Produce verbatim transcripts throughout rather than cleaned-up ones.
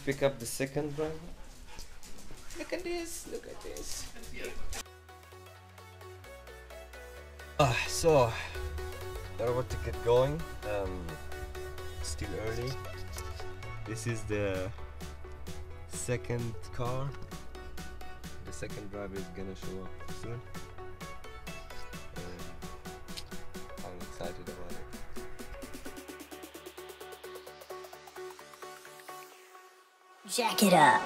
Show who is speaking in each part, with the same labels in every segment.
Speaker 1: pick up the second driver. Look at this, look at this. Ah, so, now what to get going. Um, still early. This is the second car. The second driver is gonna show up soon. Um, I'm excited about it.
Speaker 2: Jack it up.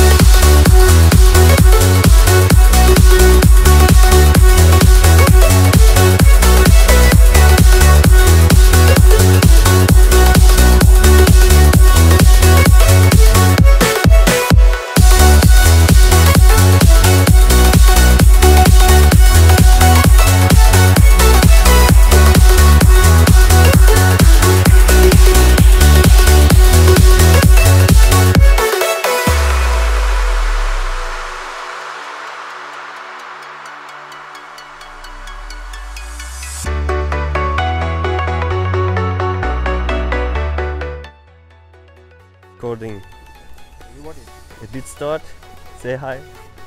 Speaker 1: Recording. It did start. Say hi.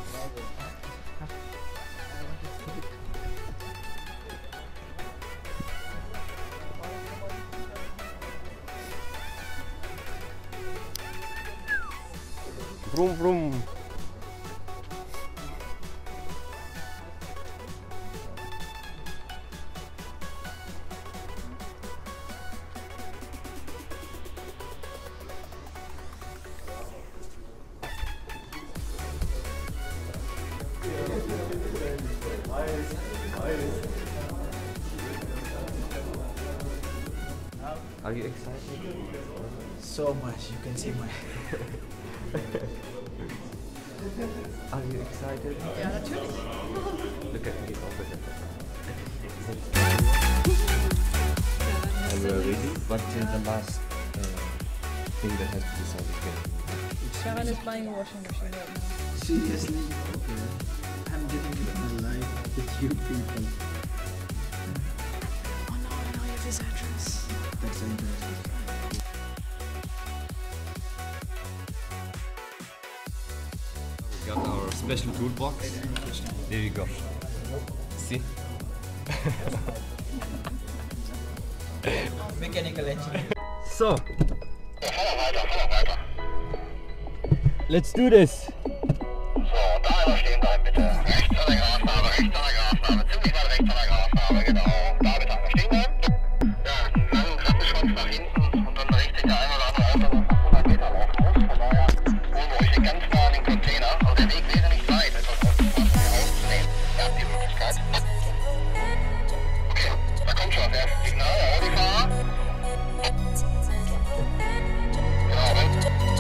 Speaker 1: Vroom vroom. Are you excited?
Speaker 3: So much, you can see my...
Speaker 1: Are you excited?
Speaker 4: Ja, natürlich.
Speaker 1: Look at me over there. And we're ready. What's the last uh, thing that has to be solved again?
Speaker 4: Sharon is buying a washing machine right now.
Speaker 3: Seriously? Okay. I'm getting with my life with you people.
Speaker 4: Oh no, I know you have his address.
Speaker 3: That's interesting.
Speaker 1: We got our special toolbox. There you go. See?
Speaker 3: Mechanical engineer.
Speaker 1: So, let's do this.
Speaker 5: So, da einmal stehen bleiben bitte. Rechts an der Grasnarbe, rechts an der Grasnarbe, ziemlich weit rechts an der Grasnarbe, genau. Da bitte einmal stehen bleiben. Ja, einen langen Krabbenschwanz nach hinten und dann richtet der ein oder andere Auto noch hundert Meter laufen muss. Von daher holen wir euch den ganz nah an den Container. Aber der Weg wäre nicht weit, etwas aus dem Fahrzeug rauszunehmen. Ihr habt die Möglichkeit. Okay, da kommt schon das erste Signal, der Audi-Fahrer. Genau, wenn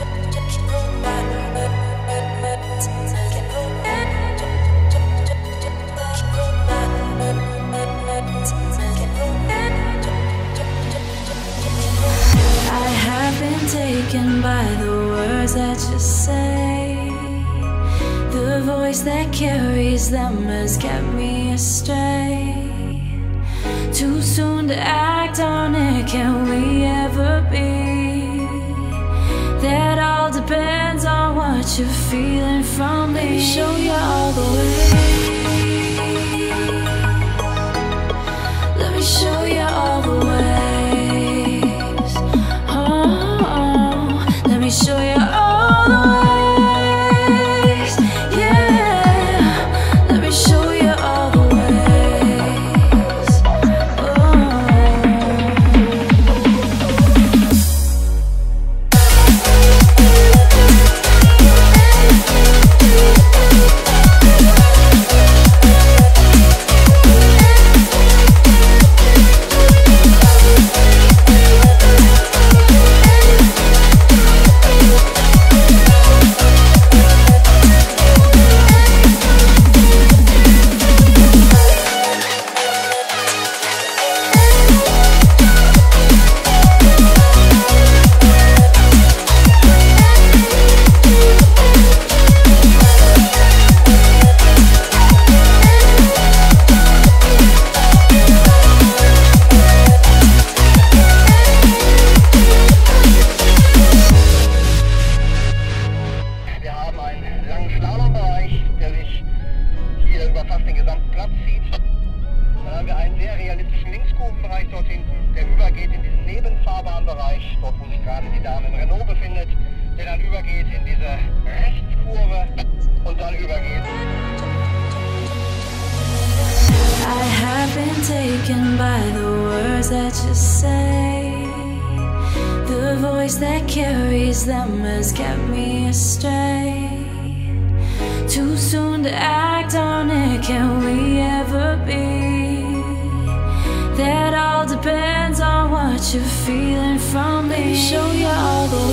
Speaker 6: I have been taken by the words that you say. The voice that carries them has kept me astray. Too soon to act on it, can we ever be? That all depends on what you're feeling from me. Let me show you all the way. Let me show you all the ways. Oh, oh. Let me show you all the ways. Yeah, let me show you all the ways. Oh.
Speaker 5: geht in diese Rechtskurve und dann übergeht.
Speaker 6: I have been taken by the words that you say. The voice that carries them has kept me astray. Too soon to act on it, can we ever be? That all depends on what you're feeling from me. Let me show you all the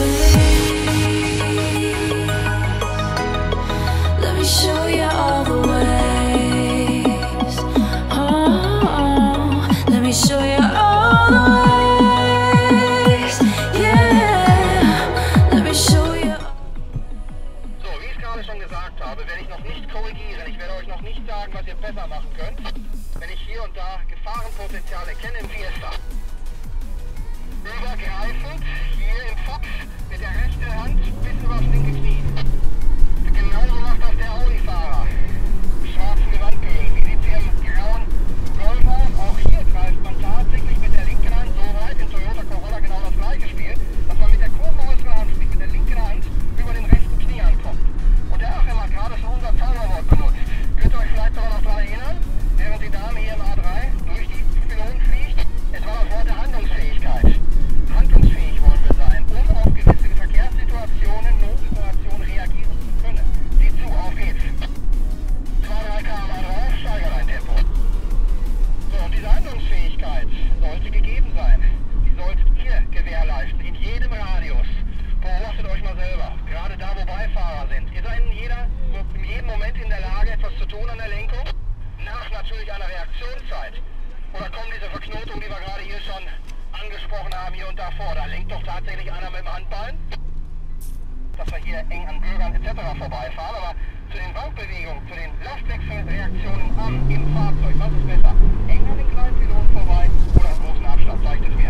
Speaker 6: way. Let me show you all the ways. Oh, oh. Let me show you all the ways. Yeah, let me show you.
Speaker 5: So, wie ich gerade schon gesagt habe, werde ich noch nicht korrigieren. Ich werde euch noch nicht sagen, was ihr besser machen könnt, wenn ich hier und da Gefahrenpotenzial erkenne im Fiesta. Übergreifend, hier im Fox, mit der rechten Hand bis übers linke Knie. Genauso macht das der Audi-Fahrer. Schwarzen Gewandbögen. Wie sieht hier im grauen Golf aus? Auch hier greift man tatsächlich mit der linken Hand so weit, im Toyota Corolla genau das gleiche Spiel, dass man mit der kurvenäußeren Hand, mit der linken Hand über den rechten Knie ankommt. Und der Achim hat gerade schon unser Zauberwort benutzt. Könnt ihr euch vielleicht sogar noch daran erinnern, während die Dame hier im A drei durch die Pylonen fliegt? Es war das Wort der Handlungsfähigkeit. Handlungsfähig wollen wir sein, um auf gewisse Verkehrssituationen, Notsituationen reagieren zu können. Sieh zu, auf geht's. zwei, drei Kilometer pro Stunde drauf, steigert dein Tempo. So, und diese Handlungsfähigkeit sollte gegeben sein. Die solltet ihr gewährleisten, in jedem Radius. Beobachtet euch mal selber, gerade da, wo Beifahrer sind. Ihr seid in, jeder, in jedem Moment in der Lage, etwas zu tun an der Lenkung, nach natürlich einer Reaktionszeit. Oder kommen diese Verknotungen, die wir gerade hier schon angesprochen haben, hier und da vor. Da lenkt doch tatsächlich einer mit dem Handballen, dass wir hier eng an Bürgern et cetera vorbeifahren. Aber zu den Wankbewegungen, zu den Lastwechselreaktionen am, im Fahrzeug, was ist besser? Eng an den kleinen Piloten vorbei oder einen großen Abstand, zeigt es mir.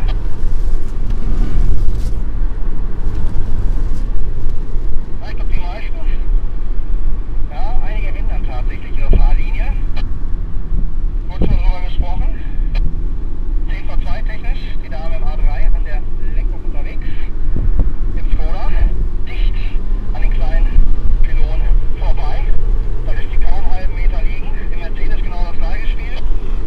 Speaker 5: Ich glaube, die meisten, ja, einige ändern tatsächlich ihre Fahrlinie. Kurz mal drüber gesprochen. zehn vor zwei technisch, die Dame im A drei an der Lenkung unterwegs. Im Skoda, dicht an den kleinen Pylonen vorbei. Da lässt sie kaum einen halben Meter liegen. Im Mercedes genau das gleiche Spiel.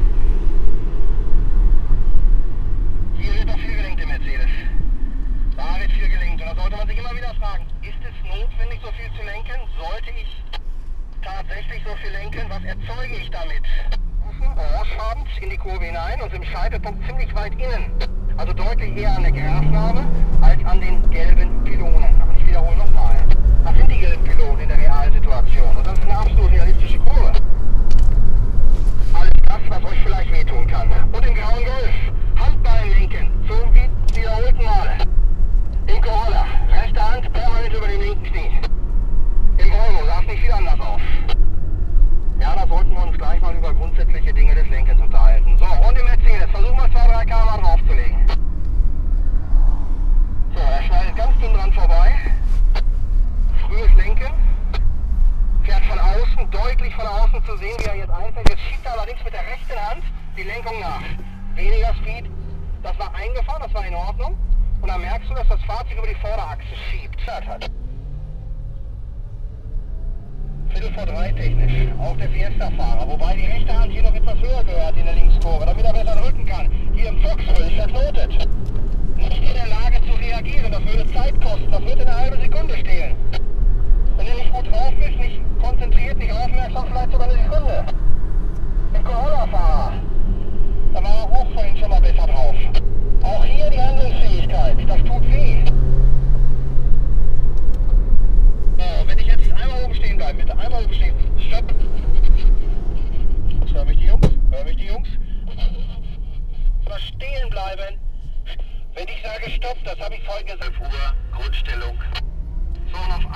Speaker 5: Hier wird noch viel gelenkt im Mercedes. Da wird viel gelenkt. Und da sollte man sich immer wieder fragen, ist es notwendig, so viel zu lenken? Sollte ich tatsächlich so viel lenken? Was erzeuge ich damit? Orangefarbend in die Kurve hinein und im Scheitelpunkt ziemlich weit innen. Also deutlich eher an der Grasnarbe als an den gelben Pylonen. Aber ich wiederhole nochmal. Das sind die gelben Pylonen in der Realsituation. Und das ist eine absolut realistische Kurve. Alles das, was euch vielleicht wehtun kann. Und im grauen Golf. Handballen lenken. So wie wiederholten Male. Im Corolla. Rechte Hand permanent über dem linken Knie. Im Volvo sah es nicht viel anders aus. Ja, da sollten wir uns gleich mal über grundsätzliche Dinge des Lenkens unterhalten. So, und im Mercedes. Versuchen wir zwei, drei Kilometer pro Stunde draufzulegen. So, er schneidet ganz dünn dran vorbei. Frühes Lenken. Fährt von außen, deutlich von außen zu sehen, wie er jetzt einfällt. Jetzt schiebt er allerdings mit der rechten Hand die Lenkung nach. Weniger Speed. Das war eingefahren, das war in Ordnung. Und dann merkst du, dass das Fahrzeug über die Vorderachse schiebt. Hat. Viertel vor drei technisch, auch der Fiesta-Fahrer, wobei die rechte Hand hier noch etwas höher gehört in der Linkskurve, damit er besser drücken kann. Hier im Foxhole ist verknotet. Nicht in der Lage zu reagieren, das würde Zeit kosten, das wird in einer halben Sekunde stehlen. Wenn du nicht gut drauf bist, nicht konzentriert, nicht aufmerksam, vielleicht sogar eine Sekunde. Der Corolla-Fahrer, da war er auch vorhin schon mal besser drauf. Auch hier die Handlungsfähigkeit, das tut weh. So, wenn ich jetzt einmal oben stehen bleibe, bitte, einmal oben stehen. Stopp. Hör mich die Jungs? Hör mich die Jungs? Mal stehen bleiben. Wenn ich sage Stopp, das habe ich vorhin gesagt. Uhr, Grundstellung. So, und auf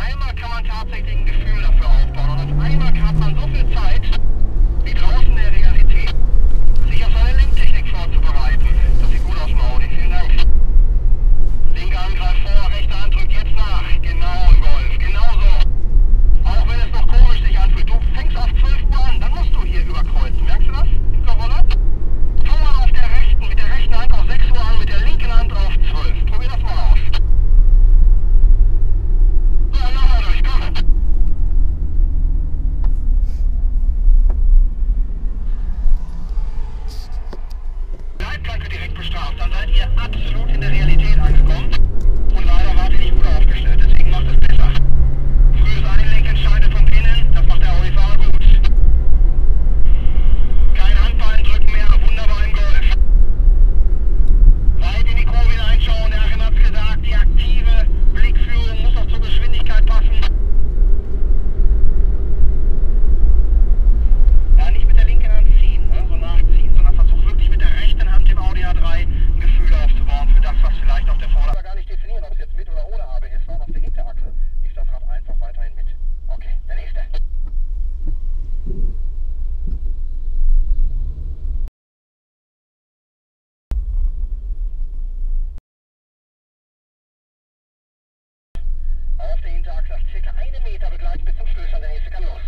Speaker 5: nach circa einem Meter begleiten bis zum Stillstand. Der nächste kann los.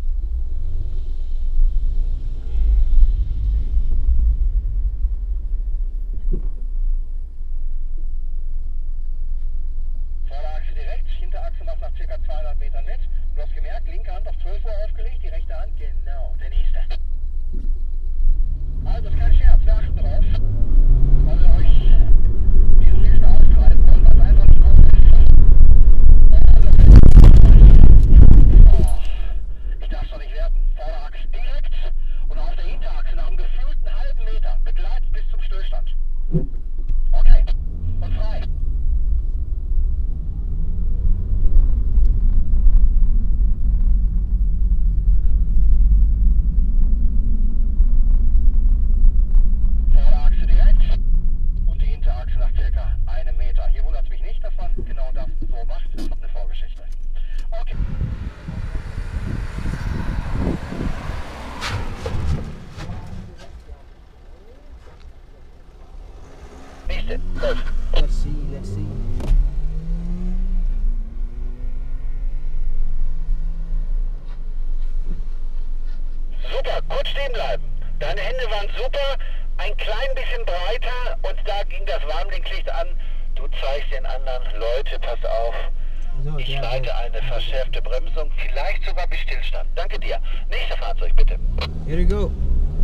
Speaker 5: Vorderachse direkt, Hinterachse macht nach circa zweihundert Metern mit. Du hast gemerkt, linke Hand auf zwölf Uhr aufgelegt, die rechte Hand, genau, der nächste. Also, ist kein Scherz, wir achten drauf. Weil wir euch diesen Liste aufschreiben wollen, was einfach nicht gut ist. Oh, ich darf es doch nicht werten. Vorderachse direkt und auf der Hinterachse nach einem gefühlten halben Meter begleitet bis zum Stillstand. Okay, und frei. Vorderachse direkt und die Hinterachse nach circa einem Meter. Hier wundert es mich nicht, dass man genau das so macht. Das hat eine Vorgeschichte. Okay. Nächste, läuft.
Speaker 3: Let's see, let's see.
Speaker 5: Super, kurz stehen bleiben. Deine Hände waren super, ein klein bisschen breiter und da ging das Warnblinklicht an. Du zeigst den anderen, Leute, pass auf.
Speaker 3: So,
Speaker 5: Ich
Speaker 3: der-
Speaker 5: leite eine verschärfte Bremsung, vielleicht sogar bis Stillstand. Danke dir. Nächster Fahrzeug, bitte.
Speaker 3: Here we go.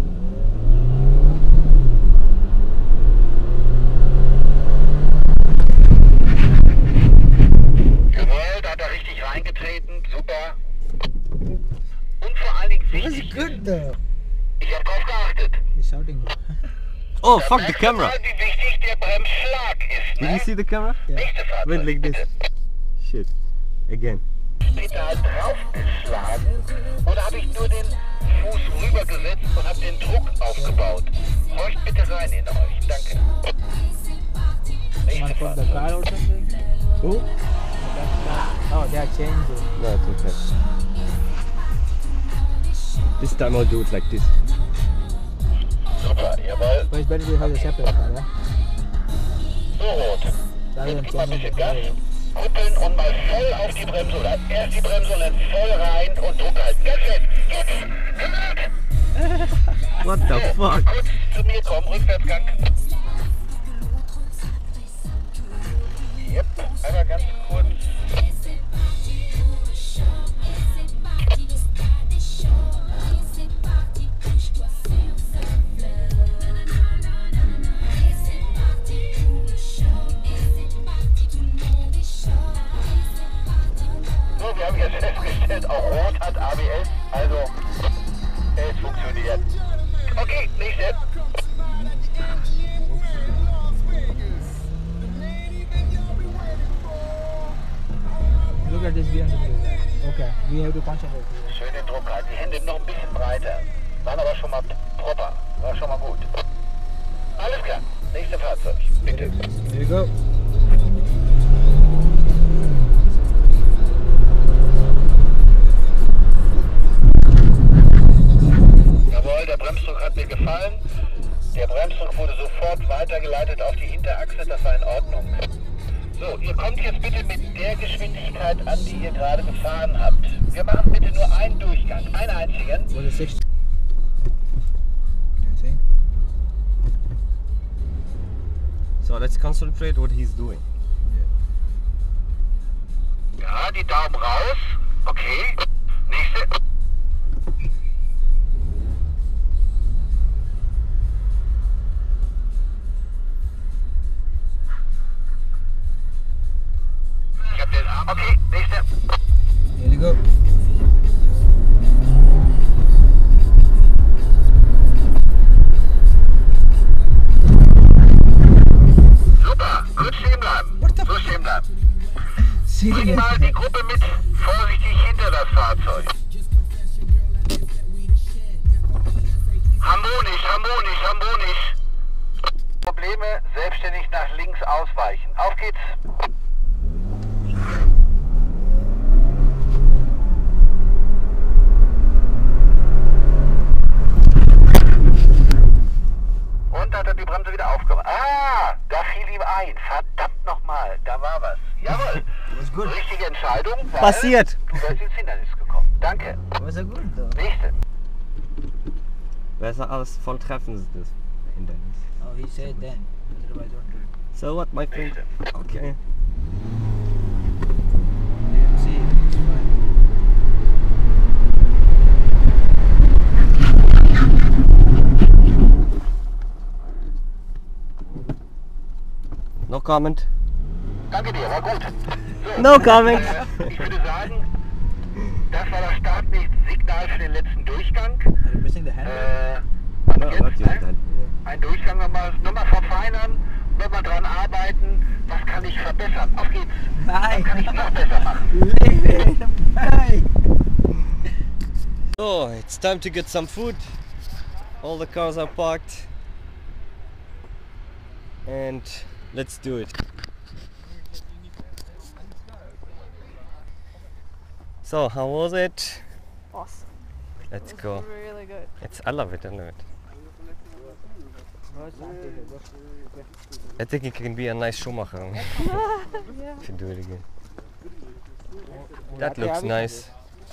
Speaker 5: Jawohl, da hat er richtig reingetreten, super. Und vor allen Dingen
Speaker 3: That was
Speaker 5: wichtig,
Speaker 3: good though.
Speaker 5: ich habe drauf geachtet.
Speaker 3: He's shouting.
Speaker 1: Oh,
Speaker 5: Da
Speaker 1: fuck the
Speaker 5: merkst du
Speaker 1: camera.
Speaker 5: mal, wie wichtig der Bremsschlag ist,
Speaker 1: Did
Speaker 5: ne?
Speaker 1: you see the camera?
Speaker 5: Nächste Fahrzeug,
Speaker 1: Went like this.
Speaker 5: bitte.
Speaker 1: Shit. Again.
Speaker 5: Pedal draufgeschlagen oder habe ich nur den Fuß rübergesetzt und habe den Druck aufgebaut? Horcht bitte rein in euch, danke.
Speaker 3: Someone
Speaker 5: Nächste
Speaker 3: from the
Speaker 5: Fahrzeug.
Speaker 3: car or something?
Speaker 1: Who?
Speaker 3: Oh, they are changing.
Speaker 1: No, it's okay. This time I'll do it like this.
Speaker 5: Super, jawohl.
Speaker 3: But it's better to have a separate car, yeah?
Speaker 5: So rot.
Speaker 3: Rather than
Speaker 5: Gib mal ein
Speaker 3: changing the
Speaker 5: bisschen
Speaker 3: car.
Speaker 5: Gas, kuppeln und mal voll auf die Bremse oder erst die Bremse und dann voll rein und Druck halten. Ganz fest, jetzt! Genug!
Speaker 1: What the
Speaker 5: So,
Speaker 1: fuck?
Speaker 5: kurz zu mir kommen, Rückwärtsgang. Yep, einmal ganz kurz. So, wir haben jetzt festgestellt, auch Rot hat A B S, also es funktioniert. Okay, nächste.
Speaker 3: Look at this B M W guy. Okay, we have to concentrate here.
Speaker 5: Schön den Druck halten, die Hände noch ein bisschen breiter. Waren aber schon mal proper, war schon mal gut. Alles klar, nächste Fahrzeug, bitte.
Speaker 3: Here we go.
Speaker 5: Jawohl, der Bremsdruck hat mir gefallen. Der Bremsdruck wurde sofort weitergeleitet auf die Hinterachse, das war in Ordnung. So, ihr kommt jetzt bitte mit der Geschwindigkeit an, die ihr gerade gefahren habt. Wir machen bitte nur einen Durchgang, einen einzigen.
Speaker 3: Was it sixty? You think?
Speaker 1: So let's concentrate what he's doing.
Speaker 5: Ja, die Daumen raus. Okay. Nächste. Ich hab den Arm. Okay, nächste.
Speaker 3: Here we go.
Speaker 5: Super, gut stehen bleiben. So stehen bleiben.
Speaker 3: See
Speaker 5: Bring mal die Gruppe mit vorsichtig hinter das Fahrzeug. Harmonisch, harmonisch, harmonisch. Probleme, selbstständig nach links ausweichen. Auf geht's. Und hat er die Bremse wieder aufgemacht. Ah, da fiel ihm ein. Verdammt nochmal, da war was. Jawohl.
Speaker 3: That's good.
Speaker 5: Richtige Entscheidung. Belohnung, weil
Speaker 1: passiert.
Speaker 5: du bist ins Hindernis gekommen. Danke.
Speaker 3: Was er gut though.
Speaker 5: Nächste.
Speaker 1: Besser als voll treffen ist das Hindernis.
Speaker 3: Oh, he said then. Otherwise, don't do it.
Speaker 1: So what, my friend? Okay.
Speaker 3: Yeah, see, it's fine.
Speaker 1: No comment.
Speaker 5: Danke dir, war gut. So,
Speaker 1: No comment.
Speaker 5: äh, ich würde sagen, das war das Startsignal für den letzten Durchgang.
Speaker 3: Are you pressing the handle?
Speaker 5: Äh,
Speaker 1: No,
Speaker 5: jetzt,
Speaker 1: not yet.
Speaker 5: ne? Ein Durchgang nochmal, nochmal verfeinern, nochmal dran arbeiten. Was kann ich verbessern? Auf geht's.
Speaker 3: Nein.
Speaker 5: Was kann ich noch besser machen?
Speaker 3: Leave it. Bye.
Speaker 1: So, it's time to get some food. All the cars are parked. And let's do it. So, how was it?
Speaker 4: Awesome.
Speaker 1: Let's
Speaker 4: It was
Speaker 1: go.
Speaker 4: really good.
Speaker 1: It's, I love it, I love it. I think it can be a nice Schumacher. If you do it again. That looks nice.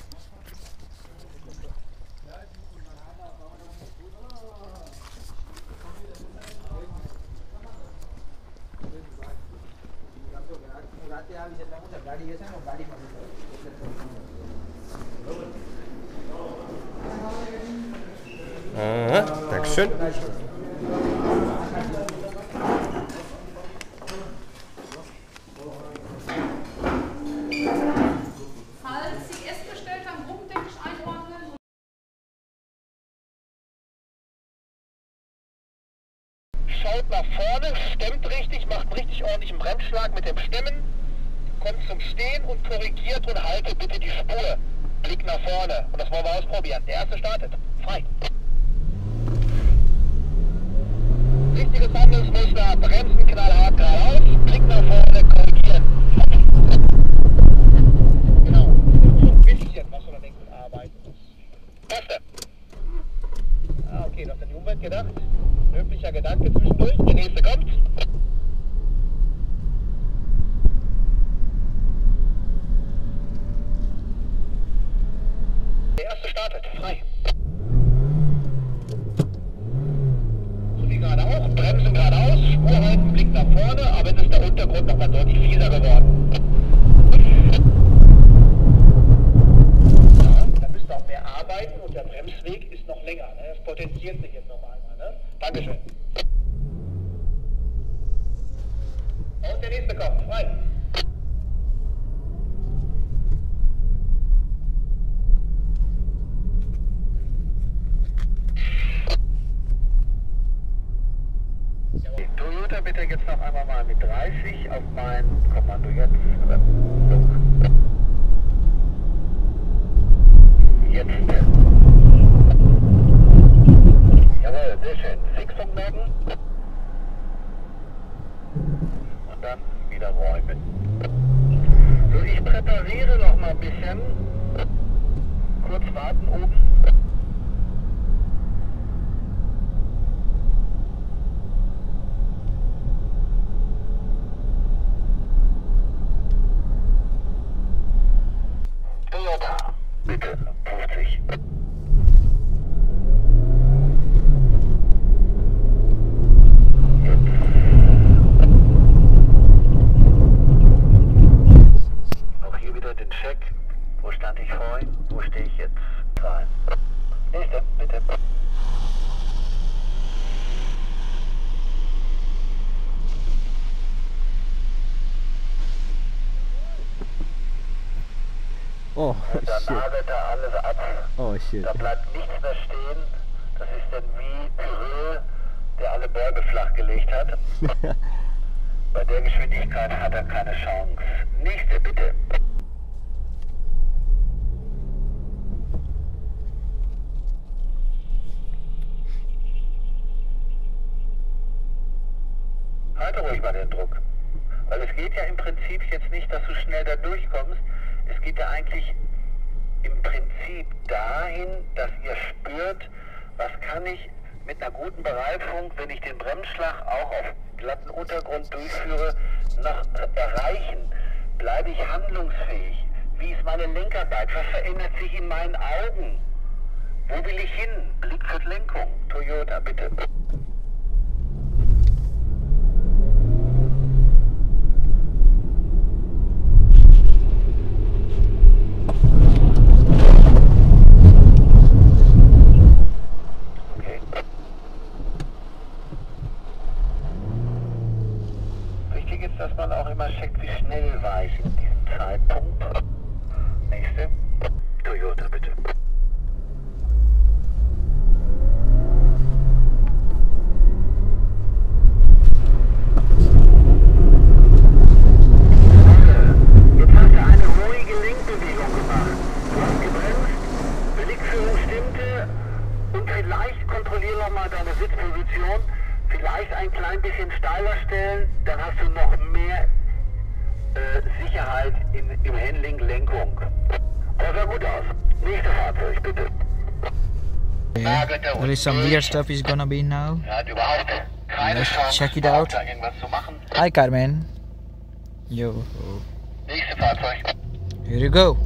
Speaker 1: Aha, Dankeschön.
Speaker 7: Falls Sie Essen bestellt haben, gruppendeckig einordnen.
Speaker 5: Schaut nach vorne, stemmt richtig, macht richtig ordentlichen Bremsschlag mit dem Stemmen, kommt zum Stehen und korrigiert und haltet bitte die Spur. Blick nach vorne und das wollen wir ausprobieren. Der erste startet. Frei. Richtiges Handelsmuster, bremsen knallhart geradeaus, Blick nach vorne, korrigieren. Genau. So ein bisschen, was du da denkst, arbeiten musst. Erste. Ah, okay, noch an die Umwelt gedacht. Löblicher Gedanke zwischendurch. Der nächste kommt. Der erste startet. Frei. So wie gerade auch. Bremsen geradeaus, Spur halten, Blick nach vorne, aber jetzt ist der Untergrund nochmal deutlich fieser geworden. Ja, da müsst ihr auch mehr arbeiten und der Bremsweg ist noch länger. Ne? Das potenziert sich jetzt noch einmal. Ne? Dankeschön. Und der nächste kommt. Frei. Toyota bitte jetzt noch einmal mal mit dreißig auf mein Kommando jetzt. Jetzt. Jawohl, sehr schön. Fixung merken. Und dann wieder räumen. So, ich präpariere noch mal ein bisschen. Kurz warten oben. Toyota, bitte, fünfzig. Auch hier wieder den Check. Wo stand ich vorhin? Wo stehe ich jetzt? Zahlen. Nächste, bitte.
Speaker 1: Oh,
Speaker 5: Und dann
Speaker 1: shit.
Speaker 5: arbeitet er alles ab.
Speaker 1: Oh, shit.
Speaker 5: Da bleibt nichts mehr stehen. Das ist dann wie Pyrrhö, der alle Berge flachgelegt hat. Bei der Geschwindigkeit hat er keine Chance. Nächste, bitte. Halte ruhig mal den Druck. Weil es geht ja im Prinzip jetzt nicht, dass du schnell da durchkommst. Es geht ja eigentlich im Prinzip dahin, dass ihr spürt, was kann ich mit einer guten Bereifung, wenn ich den Bremsschlag auch auf glatten Untergrund durchführe, noch erreichen. Bleibe ich handlungsfähig? Wie ist meine Lenkarbeit? Was verändert sich in meinen Augen? Wo will ich hin? Blickfeld-Lenkung. Toyota, bitte. Okay. Wichtig ist, dass man auch immer checkt, wie schnell war ich in diesem Zeitpunkt. Nächste. Toyota, bitte. Jetzt hast du eine ruhige Lenkbewegung gemacht. Du hast gebremst, Blickführung stimmte und vielleicht kontrollier nochmal deine Sitzposition. Vielleicht ein klein bisschen steiler stellen, dann hast du noch mehr äh, Sicherheit in, im Handling, Lenkung. Aber sah gut aus. Nächstes Fahrzeug, bitte.
Speaker 8: Okay. There is some weird stuff is gonna be now.
Speaker 5: Er hat überhaupt keine
Speaker 8: Let's
Speaker 5: Chance,
Speaker 8: check it out.
Speaker 5: da irgendwas zu machen.
Speaker 8: Hi Carmen. Yo.
Speaker 5: Nächste Fahrzeug.
Speaker 8: Here you go.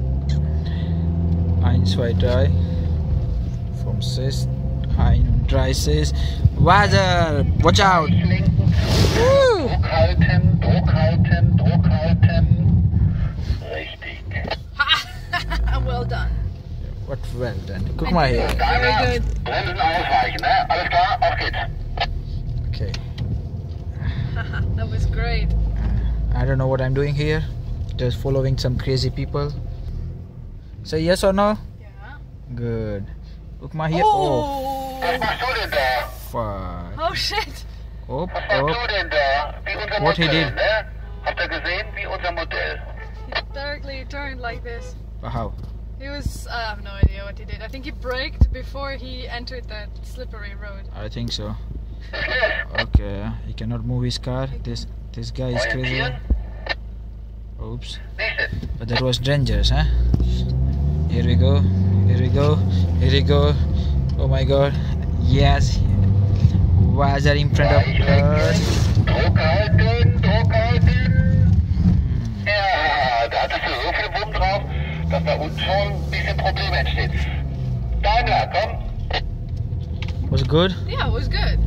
Speaker 8: eins, zwei, drei. From six. eins, drei, six. Wasser! Watch out!
Speaker 5: Lenken.
Speaker 8: Woo!
Speaker 5: Druck halten, Druck halten, Druck halten. Richtig.
Speaker 4: Well done.
Speaker 8: What well done. Guck mal hier.
Speaker 5: Deine Bremsen ausweichen, ne? Alles klar? Auf geht's.
Speaker 8: Okay.
Speaker 4: That was great.
Speaker 8: I don't know what I'm doing here. Just following some crazy people. Say yes or no?
Speaker 4: Yeah.
Speaker 8: Good. Guck mal hier. Oh,
Speaker 4: Oh!
Speaker 5: Was machst du denn da?
Speaker 8: fuck.
Speaker 4: Oh shit!
Speaker 8: Op,
Speaker 5: Was machst
Speaker 8: op.
Speaker 5: du denn da? Wie unser
Speaker 8: What he
Speaker 5: Modell,
Speaker 8: did?
Speaker 5: ne? Habt ihr gesehen? Wie unser Modell.
Speaker 4: He directly turned like this.
Speaker 8: How?
Speaker 4: He was, I have no idea what he did. I think he braked before he entered that slippery road.
Speaker 8: I think so. Okay, he cannot move his car. This this guy is crazy.
Speaker 5: Orientieren.
Speaker 8: Oops.
Speaker 5: Nächste.
Speaker 8: But that was dangerous, huh? Here we go. Here we go. Here we go. Oh my god. Yes. Wasser in front of us.
Speaker 5: Druck halten, Druck halten. Ja, da hattest du so viel Bumm drauf, dass da unten schon ein bisschen Problem entsteht. Daimler, komm.
Speaker 8: Was it good?
Speaker 4: Yeah, it was good.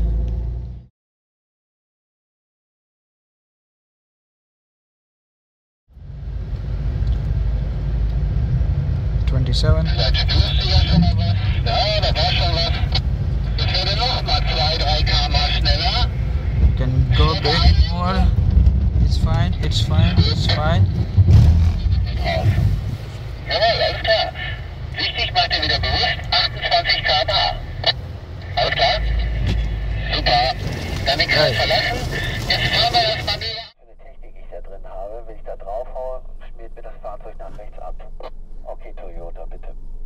Speaker 8: twenty-seven.
Speaker 5: Vielleicht spürst du ja schon mal was. Ja, da war schon was. Ich werde noch mal zwei, drei Kilometer mal schneller.
Speaker 8: Can go a bit more. It's fine. It's fine. It's fine.
Speaker 5: Drauf. Jawohl, alles klar. Wichtig, mach dir wieder bewusst, achtundzwanzig Kilometer pro Stunde. Alles klar? Super. Dann den Kreis verlassen. Jetzt fahren wir das Manöver. Für eine Technik, die ich da drin habe, wenn ich da draufhaue, schmiert mir das Fahrzeug nach rechts ab. Okay, Toyota, bitte.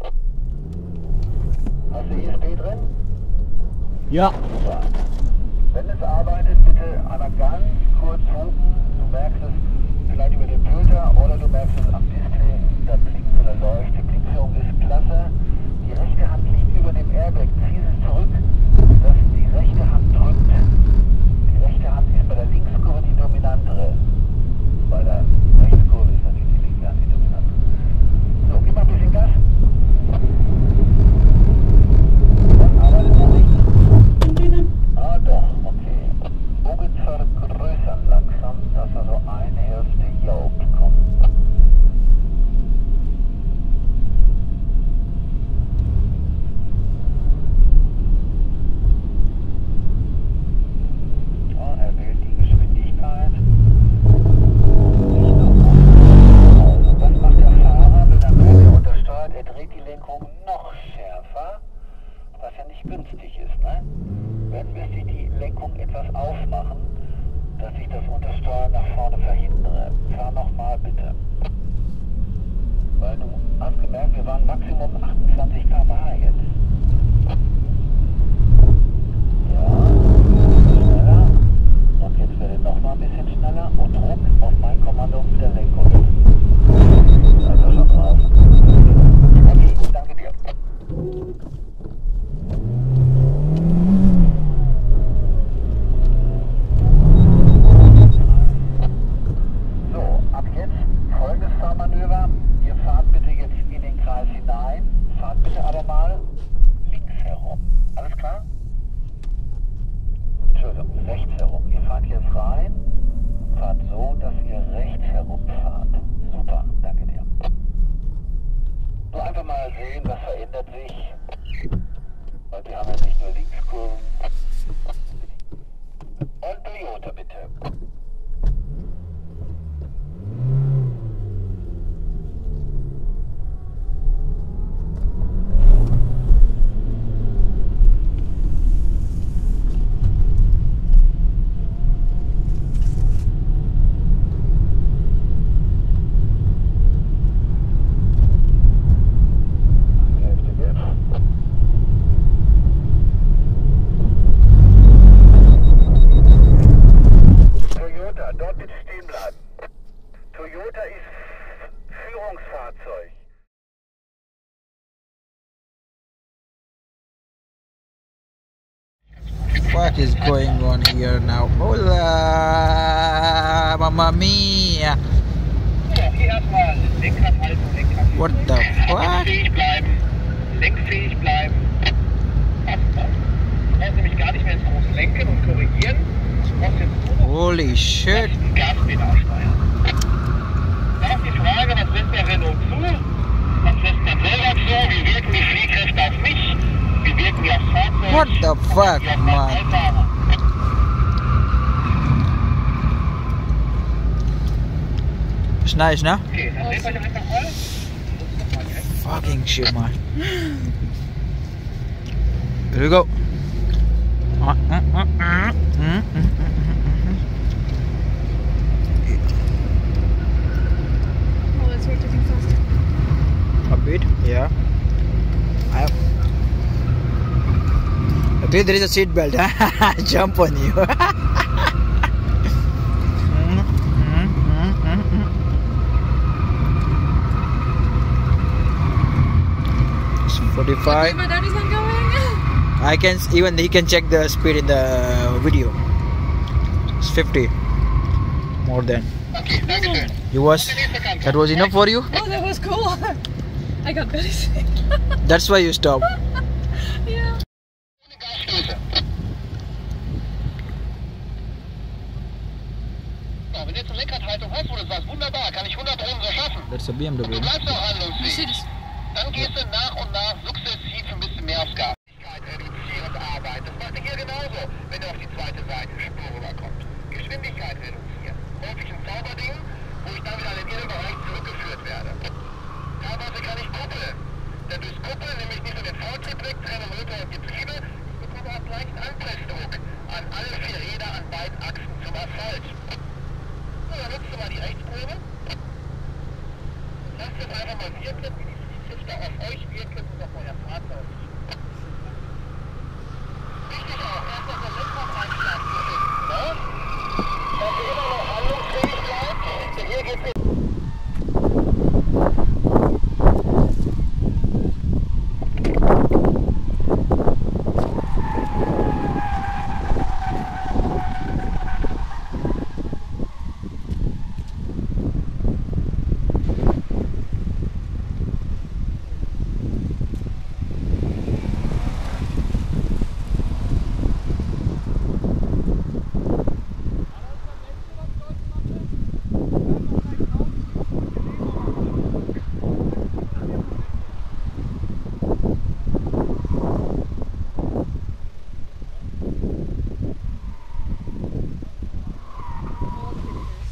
Speaker 5: Hast du E S P drin?
Speaker 3: Ja.
Speaker 5: Super. Wenn es arbeitet, bitte einmal ganz kurz hupen. Du merkst es vielleicht über den Filter oder du merkst es am Display. Da blinkt oder läuft. Die Blickführung ist klasse. Die rechte Hand liegt über dem Airbag. Zieh es zurück, dass die rechte Hand drückt. Die rechte Hand ist bei der Linkskurve die dominantere. Bei der Rechtskurve ist natürlich die linke Hand die dominantere. So, gib mal ein bisschen Gas. Dann arbeitet noch nicht. Ah doch, okay. Bogen vergrößern langsam, dass er so eine Hälfte Yoke kommt. Ja, er wählt die Geschwindigkeit. Nicht normal. Also, was macht der Fahrer, wenn er merkt, er untersteuert? Er dreht die Lenkung noch schärfer, was ja nicht günstig ist, ne? Wenn wir die Lenkung etwas aufmachen, dass ich das Untersteuern nach vorne verhindere. Fahr nochmal bitte. Weil du hast gemerkt, wir waren Maximum achtundzwanzig Kilometer pro Stunde jetzt. Ja, schneller. Und jetzt werde ich nochmal ein bisschen schneller und Druck auf mein Kommando mit der Lenkung. Da ist er schon drauf. Okay, gut, danke dir. So, ab jetzt folgendes Fahrmanöver. mal sehen, was verändert sich. Weil wir haben ja nicht nur Linkskurven. Und Toyota bitte.
Speaker 8: What is going on here now? Hola, Mamma Mia! What the fuck?
Speaker 5: Lenkfähig bleiben. Lenkfähig bleiben. Du brauchst nämlich gar nicht mehr ins große Lenken und korrigieren. Du brauchst jetzt nur noch
Speaker 8: Holy shit!
Speaker 5: den Gaspedal steuern. Dann noch die Frage, was lässt der Renault zu? Was lässt man selber zu? Wie wirken die Fliehkräfte auf mich? Wie wirken die aufs Fahrzeug?
Speaker 8: What the fuck, man? Ist nice, ne?
Speaker 5: Okay, dann seht euch einfach mal.
Speaker 8: Fucking shit, man. Here we go.
Speaker 4: Oh, that's rotating faster.
Speaker 8: A bit, yeah. I have. Okay, there is a seat belt. Jump on you. forty-five.
Speaker 4: My daddy's not going.
Speaker 8: I can even he can check the speed in the video. It's fifty. More than.
Speaker 5: Okay, danke schön.
Speaker 8: You was that was enough for you?
Speaker 4: Oh, that was cool. I got very sick.
Speaker 8: That's why you stopped.
Speaker 4: Yeah.
Speaker 5: Wenn du jetzt eine Lenkradhaltung hast, wo du sagst, wunderbar, kann ich hundert Runden so schaffen.
Speaker 8: That's a B M W.
Speaker 5: Du bleibst auch handlungsfähig.
Speaker 4: Mercedes.
Speaker 5: Dann gehst du nach und nach sukzessiv ein bisschen mehr aufs Gas. Reduzierend arbeiten. Das macht ihr hier genauso, wenn du auf die zweite Seite Spur rüberkommt. Geschwindigkeit reduzieren. Häufig ein Zauberding, wo ich dann wieder in den Innenbereich zurückgeführt werde. Teilweise kann ich kuppeln. Denn durchs Kuppeln nehme ich nicht nur den Vortrieb weg, trenne Motor und Getriebe, ich bekomme auch gleich einen Anpressdruck an alle vier Räder an beiden Achsen zum Asphalt. So, dann nutzt du mal die Rechtsprobe. Lasst es einfach mal wirken, wie die Fliehkräfte auf euch wirken und auf euer Fahrzeug. Wichtig auch, erst noch der Lenkrad-Einschlag zu finden, ne? Dass ihr immer noch handlungsfähig bleibt, denn hier geht's nicht.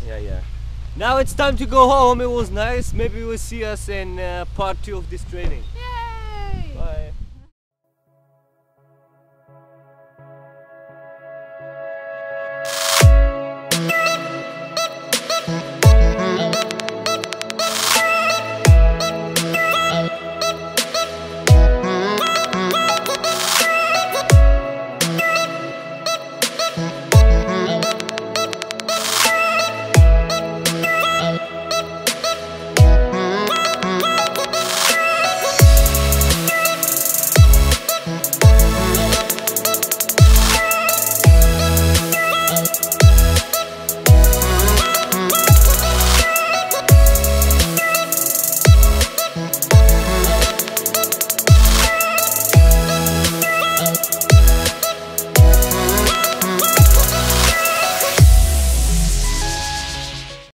Speaker 1: Now it's time to go home. It was nice. Maybe we'll see us in uh, part two of this training.